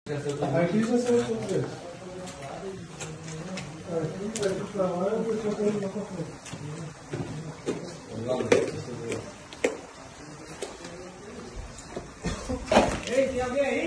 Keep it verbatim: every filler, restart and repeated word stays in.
Aqui já saiu todos eles. Aqui, daqui pra lá, eu vou deixar pra ele lá pra frente. Ei, tem alguém aí?